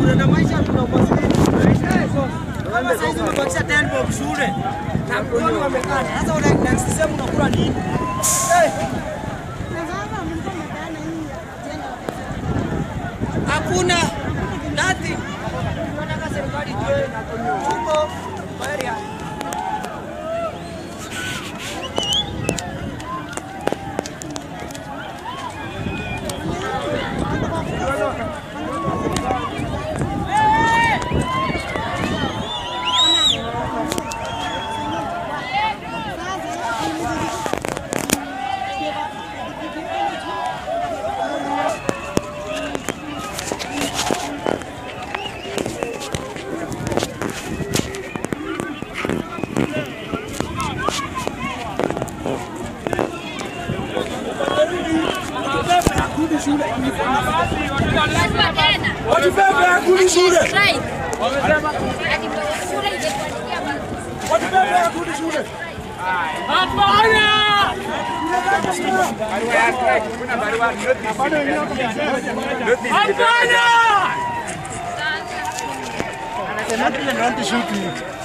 shule na maisha kuna umaskini. Kama sasa hivi umebakisha 10 bob shule. Na mkono wamekaa. Sasa una next sem unakula nini? Hakuna nothing. Tunataka serikali itoe tuko area. Anasema kile ndio shoot.